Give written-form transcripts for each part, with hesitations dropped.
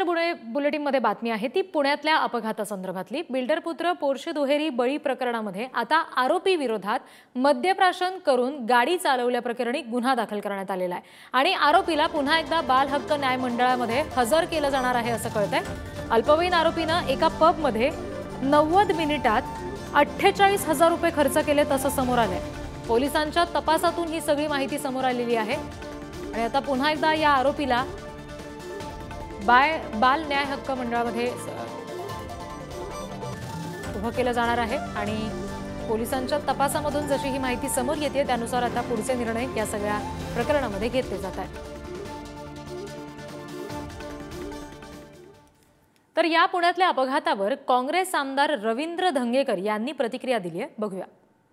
बुलेटिनमध्ये बातमी आहे ती पुण्यातल्या अपघातासंदर्भातली। बिल्डर पुत्र पोर्शे दुहेरी बळी प्रकरणामध्ये आता आरोपी विरोधात मद्यप्राशन करून गाडी चालवल्याप्रकरणी गुन्हा दाखल करण्यात आलेला आहे आणि आरोपीला पुन्हा एकदा बाल हक्क न्याय मंडळामध्ये हजर केलं जाणार आहे असं कळतंय। अल्पवयीन आरोपीनं एका पबमध्ये 90 मिनिटात 48,000 रुपये खर्च केले तसं समोर आलंय। पोलिसांच्या तपासातून ही सगळी माहिती समोर आलेली आहे आणि आता पुन्हा एकदा या आरोपीला बाल न्याय हक्क मंडळामध्ये उभं केलं जाणार आहे आणि पोलिसांच्या तपासामधून जशी ही माहिती समोर येते त्यानुसार आता पुढचे निर्णय या सगळ्या प्रकरणामध्ये घेतले जात आहेत। तर या पुण्यातल्या अपघातावर काँग्रेस आमदार रवींद्र धंगेकर यांनी प्रतिक्रिया दिली आहे, बघूया।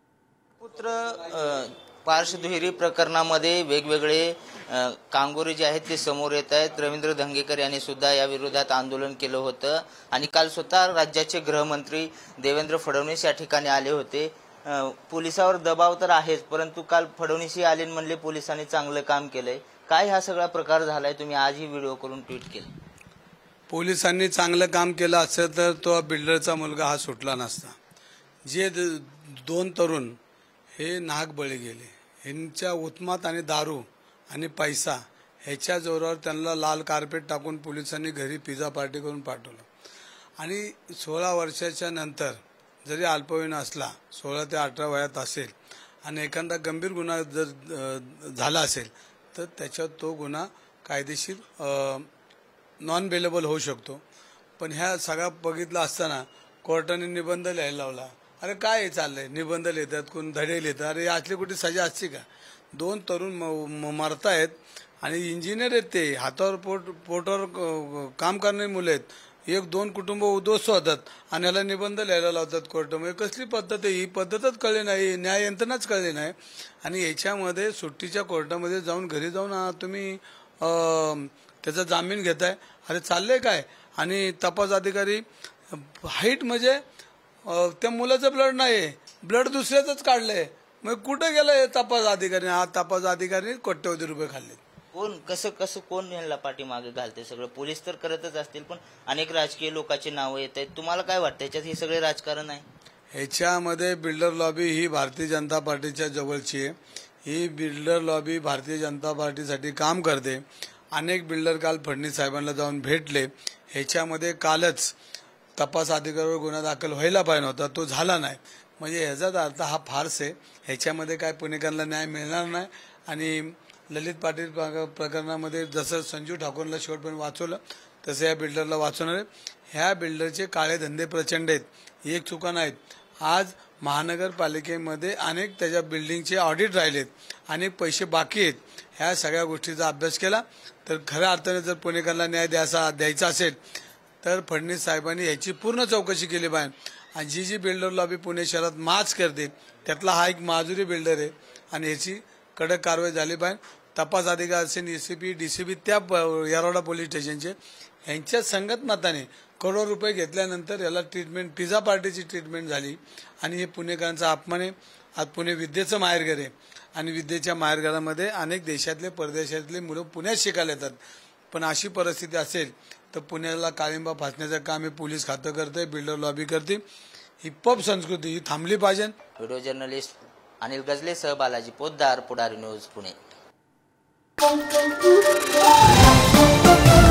पुत्र पार्श दुहेरी प्रकरणामध्ये वेगवेगळे कांगोरे जे आहेत ते समोर येत आहेत। रवींद्र धंगेकर यांनी सुद्धा या विरोधात आंदोलन केलं होतं आणि काल स्वतः राज्याचे गृहमंत्री देवेंद्र फडणवीस या ठिकाणी आले होते। पोलिसावर दबाव तर आहेच, परंतु काल फडणवीसही आले म्हणले पोलिसांनी चांगलं काम केलंय। काय हा सगळा प्रकार झालाय, तुम्ही आज ही व्हिडिओ करून ट्विट केलं। पोलिसांनी चांगलं काम केलं असतं तर तो बिल्डरचा मुलगा हा सुटला नसता। जे दोन तरुण हे नाग बळी गेले, यांच्या उत्मात आणि दारू आणि पैसा ह्याच्या जोरावर त्यांना लाल कार्पेट टाकून पोलिसांनी घरी पिझ्झा पार्टी करून पाठवलं आणि 16 वर्षाच्या नंतर जरी अल्पवयीन असला 16 ते 18 वयात असेल आणि एखादा गंभीर गुन्हा जर झाला असेल तर त्याच्यात तो गुन्हा कायदेशीर नॉन बेलेबल होऊ शकतो। पण ह्या सगळा बघितला असताना कोर्टाने निबंध लिहायला लावला। अरे काय चाललंय, निबंध लिहितात, कोण धडे लिहितात, अरे यातली कुठे सजा असते का? दोन तरुण मरतायत आणि इंजिनियर आहेत, ते हातावर पोटावर काम करणारी मुलं आहेत, एक दोन कुटुंब उद्ध्वस्त होतात आणि याला निबंध लिहायला लावतात कोर्टामध्ये। कसली पद्धत आहे ही? पद्धतच कळली नाही, न्याय यंत्रणाच कळली नाही। आणि याच्यामध्ये सुट्टीच्या कोर्टामध्ये जाऊन घरी जाऊन तुम्ही त्याचा जामीन घेताय, अरे चाललंय काय? आणि तपास अधिकारी हाईट म्हणजे त्या मुलाचं ब्लड नाही, ब्लड दुसऱ्याच काढलंय, मग कुठे गेलाय तपास अधिकारी? हा तपास अधिकारी कोट्यवधी रुपये खाल्ले। कोण कसं कोण यांना पाठीमागे घालते? सगळं पोलीस तर करतच असतील, पण अनेक राजकीय लोकांची नावं येत आहेत। तुम्हाला काय वाटतं याच्यात हे सगळे राजकारण आहे? ह्याच्यामध्ये बिल्डर लॉबी ही भारतीय जनता पार्टीच्या जवळची आहे। ही बिल्डर लॉबी भारतीय जनता पार्टीसाठी काम करते। अनेक बिल्डर काल फडणवीस साहेबांना जाऊन भेटले। ह्याच्यामध्ये कालच तपास अधिकाऱ्यावर गुन्हा दाखल व्हायला पाहिजे होता, तो झाला नाही। म्हणजे ह्याचा अर्थ हा फार्स आहे। ह्याच्यामध्ये काय पुणेकरांना न्याय मिळणार नाही। आणि ललित पाटील प्रकरणामध्ये जसं संजू ठाकूरला शेवटपर्यंत वाचवलं तसं या बिल्डरला वाचवणार आहे। ह्या बिल्डरचे काळे धंदे प्रचंड आहेत, एक चुका नाहीत। आज महानगरपालिकेमध्ये अनेक त्याच्या बिल्डिंगचे ऑडिट राहिलेत, अनेक पैसे बाकी आहेत। ह्या सगळ्या गोष्टीचा अभ्यास केला तर खऱ्या अर्थाने जर पुणेकरांना न्याय द्यायचा असेल तर फडणवीस साहेबांनी याची पूर्ण चौकशी केली पाहिजे। आणि जी बिल्डर लॉबी पुणे शहरात माच करते त्यातला हा एक माजुरी बिल्डर आहे आणि याची कडक कारवाई झाली पाहिजे। तपास अधिकारी असेल, एसीपी डीसीपी त्या येरवडा पोलीस स्टेशनचे यांच्या संगतमताने करोड रुपये घेतल्यानंतर याला ट्रीटमेंट पिझ्झा पार्टीची ट्रीटमेंट झाली आणि हे पुणेकरांचा अपमान आहे। आज पुणे विद्येचं माहेरघर आहे आणि विद्येच्या माहेरघरामध्ये अनेक देशातले परदेशातले मुलं पुण्यात शिकायला येतात। पण अशी परिस्थिती असेल तर पुण्याला काळिंबा फासण्याचं काम हे पोलीस खातं करते, बिल्डर लॉबी करते। ही पब संस्कृती ही थांबली पाहिजे। व्हिडिओ जर्नलिस्ट अनिल गजले सह बालाजी पोद्दार, पुढारी न्यूज, पुणे।